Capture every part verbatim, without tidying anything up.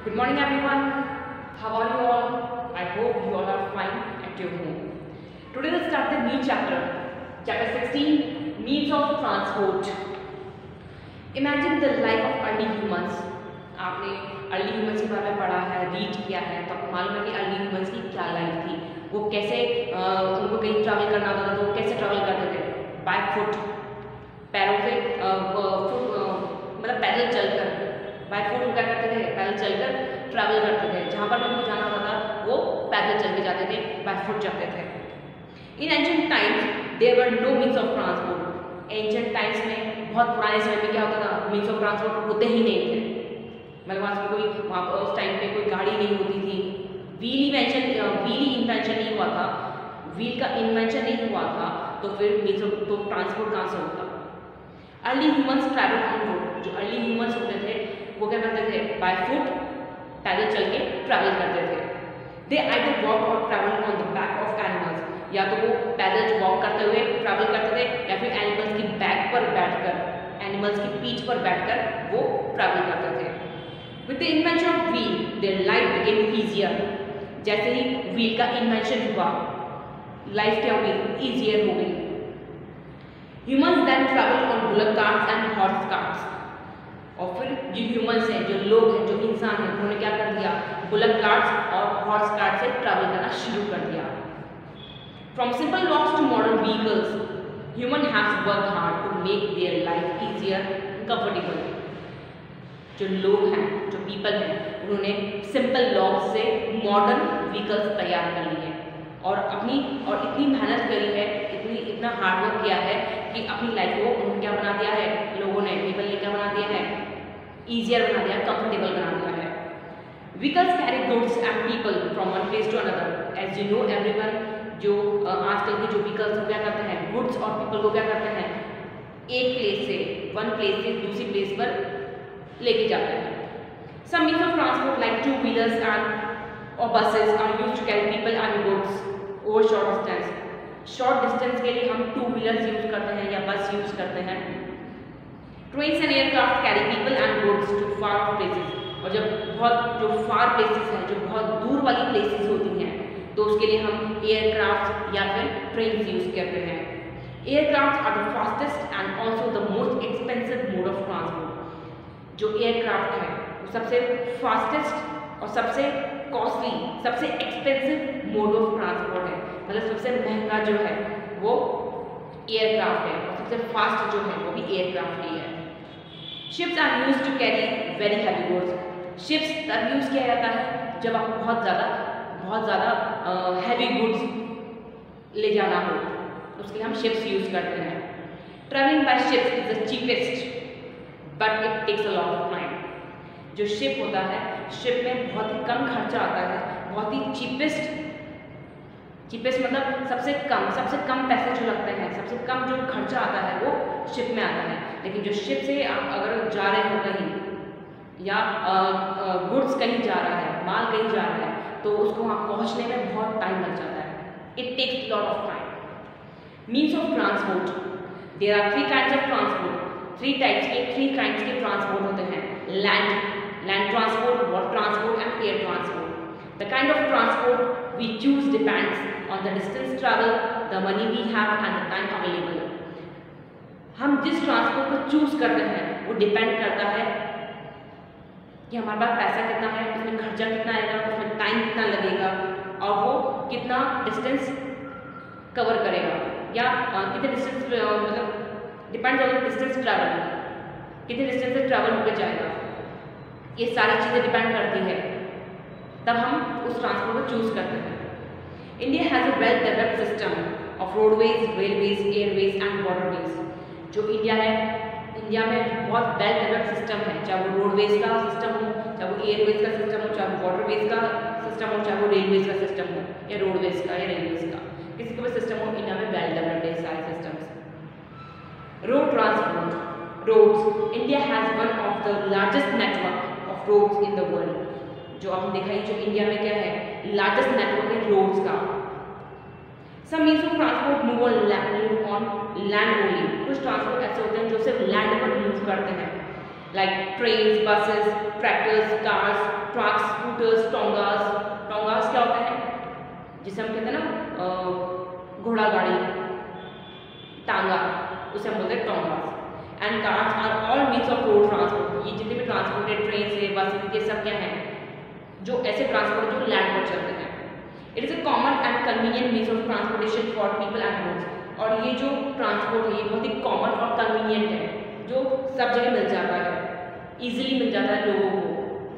Good morning everyone. How are you all? I hope you all are fine at your home. Today we'll start the new chapter. Chapter sixteen, Means of Transport. Imagine the life of early humans. आपने early humans के बारे में पढ़ा है, read किया है, तो आपको मालूम है कि अर्ली ह्यूमंस की क्या लाइफ थी। वो कैसे आ, उनको कहीं ट्रैवल करना होता था तो वो कैसे ट्रैवल करते थे? बाय फुट, पैरों से फुट मतलब पैदल चलकर। बाय फुट क्या करते थे? पैदल चलकर ट्रैवल करते थे। जहाँ पर भी उनको जाना होता था वो पैदल चल के जाते थे, बाय फुट जाते थे। In ancient times there were no means of transport. Ancient times में, बहुत पुराने समय में क्या होता था? मीन्स ऑफ ट्रांसपोर्ट होते ही नहीं थे। मतलब वहाँ से कोई वहाँ पर उस टाइम पे कोई गाड़ी नहीं होती थी। व्हील इन्वेंशन व्हील इन्वेंशन नहीं हुआ था, व्हील का इन्वेंशन नहीं हुआ था, तो फिर मीन्स ऑफ तो ट्रांसपोर्ट कहाँ से होता? Early humans travel on road. जो अर्ली ह्यूमंस होते थे वो क्या करते थे? बाय फुट पैदल चल के ट्रैवल करते थे। दे आइदर वॉक और travel on the back of animals. या तो वो पैदल वॉक करते हुए ट्रैवल करते थे या फिर एनिमल्स की बैक पर बैठकर, एनिमल्स की पीठ पर बैठकर वो ट्रैवल करते थे। With the invention of wheel, their life became easier. जैसे ही व्हील का इन्वेंशन हुआ, लाइफ क्या हुई? ईजियर हो गई। Humans then travel on bullock carts and horse carts. और फिर जो ह्यूमंस हैं, जो लोग हैं, जो इंसान हैं, उन्होंने क्या कर दिया? बुलक कार्ट्स और हॉर्स कार्ट से ट्रैवल करना शुरू कर दिया। From simple logs to modern vehicles, human has worked hard to make their life easier and comfortable. जो लोग हैं, जो पीपल हैं, उन्होंने सिंपल लॉग्स से मॉडर्न व्हीकल्स तैयार कर लिए हैं और अपनी और इतनी मेहनत करी है, इतनी इतना हार्डवर्क किया है कि अपनी लाइफ को उन्होंने क्या बना दिया है? लोगों ने, पीपल ने क्या बना दिया है? ईजियर बना दिया, कंफर्टेबल बना दिया है। Vehicles carry goods and people from one place to another. As you know everyone, जो आजकल के जो व्हीकल्स को क्या करते हैं? गुड्स और पीपल को क्या करते हैं? एक प्लेस से, वन प्लेस से दूसरी प्लेस पर लेके जाते हैं। Some means of transport like two wheelers and or buses are used to carry people and goods over short distance. Short distance के लिए हम two wheelers यूज करते हैं या बस यूज करते हैं। Trains and aircraft carry people and goods to far places. और जब बहुत जो far places हैं, जो बहुत दूर वाली places होती हैं, तो उसके लिए हम aircraft या फिर trains यूज करते हैं। Aircraft are the fastest and also the most expensive mode of transport. जो एयरक्राफ्ट है वो सबसे फास्टेस्ट और सबसे कॉस्टली, सबसे एक्सपेंसिव मोड ऑफ ट्रांसपोर्ट है। मतलब सबसे महंगा जो है वो एयरक्राफ्ट है और सबसे फास्ट जो है वो भी एयरक्राफ्ट ही है। Ships are used to carry very heavy goods. Ships तब यूज किया जाता है जब आपको बहुत ज़्यादा बहुत ज़्यादा हैवी गुड्स ले जाना हो, उसके लिए हम शिप्स यूज करते हैं। Travelling by ships is the cheapest but it takes a lot of time. जो शिप होता है, शिप में बहुत ही कम खर्चा आता है, बहुत ही चीपेस्ट चीपेस्ट मतलब सबसे कम सबसे कम पैसे जो लगते हैं, सबसे कम जो खर्चा आता है वो शिप में आता है। लेकिन जो शिप से आप अगर जा रहे हो कहीं या गुड्स कहीं जा रहा है, माल कहीं जा रहा है, तो उसको वहाँ पहुँचने में बहुत टाइम लग जाता है। It takes lot of time. Means of transport, there are three kinds of transport. Three types के थ्री काइंड्स के ट्रांसपोर्ट होते हैं। Land land transport, water transport and air transport. The kind of transport we choose depends on the distance travel, the money we have and the time available. हम जिस transport को choose करते हैं वो depend करता है कि हमारे पास पैसा कितना है, उसमें खर्चा कितना आएगा, उसमें टाइम कितना लगेगा और वो कितना डिस्टेंस कवर करेगा या कितने डिस्टेंस मतलब डिपेंड ऑन डिस्टेंस ट्रैवल, कितने डिस्टेंस से ट्रैवल होकर जाएगा। ये सारी चीज़ें डिपेंड करती है, तब हम उस ट्रांसपोर्ट को चूज करते हैं। India has a well developed system of roadways, railways, airways and waterways. जो इंडिया है, इंडिया में बहुत वेल डेवलप्ड सिस्टम है, चाहे वो रोडवेज का सिस्टम हो, चाहे वो एयरवेज का सिस्टम हो, चाहे वो वाटरवेज का सिस्टम हो, चाहे वो रेलवेज का सिस्टम हो या रोडवेज का या रेलवेज का, किसी का भी सिस्टम हो, इंडिया में वेल डेवलप्ड है सारे systems. Road transport. Roads. India has one of the largest network of roads in the world. जो आपने देखा है, जो इंडिया में क्या है, लार्जेस्ट नेटवर्क है रोड्स का। Some means of transport move on land, move on land only. कुछ ट्रांसपोर्ट ऐसे होते हैं जो सिर्फ लैंड पर यूज करते हैं। Like train, buses, tractors, cars, trucks, scooters, tongas. Tongas क्या होता है? जिसे हम कहते हैं ना घोड़ा गाड़ी, टांगा, उसे हम बोलते हैं tongas. And cars are all means of road transport. ये जितने भी ट्रांसपोर्ट है, ट्रेन से, बस, ये सब क्या है? जो ऐसे ट्रांसपोर्ट जो लैंड पर चलते हैं। It is a common and convenient means of transportation for people and goods. और ये जो ट्रांसपोर्ट है ये बहुत ही कॉमन और कन्वीनियंट है, जो सब जगह मिल जाता है, ईजिली मिल जाता है लोगों को।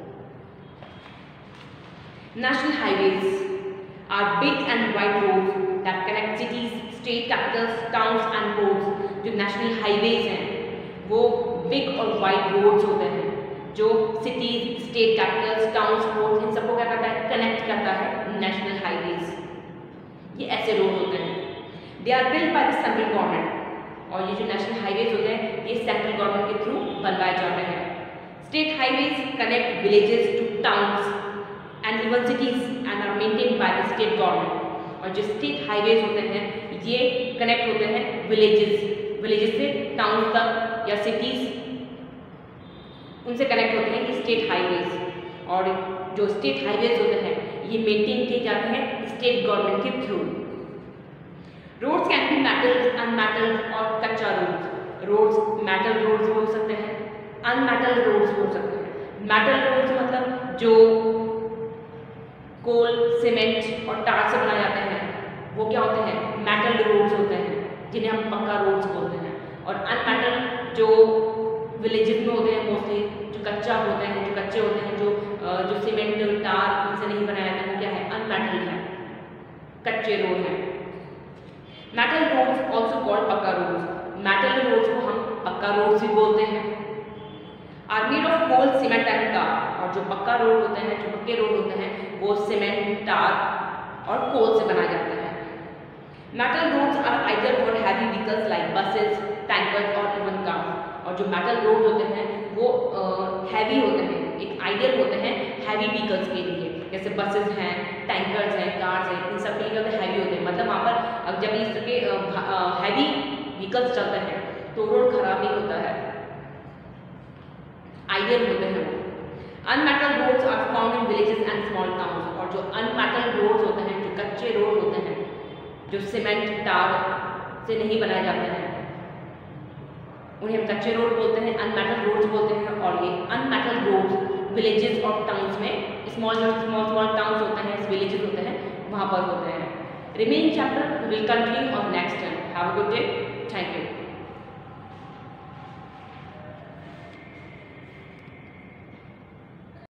National highways are big and wide roads that connect cities, state capitals, towns and ports. जो नेशनल हाईवेज हैं वो बिग और वाइड रोड्स होते हैं जो cities, state capitals, towns, ports, इन सबको क्या करता है? कनेक्ट करता है नेशनल हाईवेज। ये ऐसे रोड होते हैं। They are build by the central government. और ये जो नेशनल हाईवेज होते हैं ये सेंट्रल गवर्नमेंट के थ्रू बनवाए जाते हैं। State highways connect villages to towns and even cities and are maintained by the state government. और जो स्टेट हाईवेज होते हैं ये कनेक्ट होते हैं विलेजेस, विलेजेस से टाउन तक या सिटीज, उनसे कनेक्ट होते हैं ये स्टेट हाईवेज। और जो स्टेट हाईवेज होते हैं ये मेंटेन किए जाते हैं स्टेट गवर्नमेंट के थ्रू। Roads can be metalled, unmetalled और kachcha roads. Roads metal roads हो सकते हैं, अनमेटल्ड रोड्स हो सकते हैं। मेटल रोड्स मतलब जो कोल, सीमेंट और टार से बनाए जाते हैं वो क्या होते हैं? मेटल रोड्स होते हैं, जिन्हें हम पक्का रोड्स बोलते हैं। और अनमेटल जो विलेजेस में होते हैं मोस्टली, जो कच्चा होते हैं, जो कच्चे होते हैं, जो जो सीमेंट, टार इनसे नहीं बनाया जाता है, वो क्या है? अनमेटल है, कच्चे रोड हैं। Metal roads also called pucca roads. Metal roads को हम पक्का रोड्स भी बोलते हैं। Are made of coal, cement and tar. और जो पक्का रोड होते हैं, जो पक्के रोड होते हैं वो सीमेंट, टार और कोल से बनाए जाते हैं। Metal roads are ideal for heavy vehicles like buses, tankers और इवन कार्स। और जो मेटल रोड्स होते हैं वो हैवी होते हैं, एक आइडियल होते हैं हैवी व्हीकल्स के लिए, जैसे बसेस हैं, टैंकर्स हैं, कार्स हैं, इन सब के लिए होते हैवी होते हैं। मतलब वहाँ पर जब इस तरह के हैवी व्हीकल्स चलते हैं तो रोड खराब नहीं होता है, आइडियल होते हैं वो। Unmetal roads are found in villages and small towns. और जो अनमेटल रोड्स होते हैं, जो कच्चे रोड होते हैं, जो सीमेंट, टार से नहीं बनाए जाते हैं, उन्हें हम कच्चे रोड बोलते हैं, अनमेटल रोड्स बोलते हैं। और ये अनमेटल रोड्स विलेजेस और टाउन्स में, स्मॉल जो स्मॉल स्मॉल टाउन्स होते हैं, विलेजेस होते हैं, वहाँ पर होते हैं। Remaining chapter will continue on next time. Have a good day. Thank you.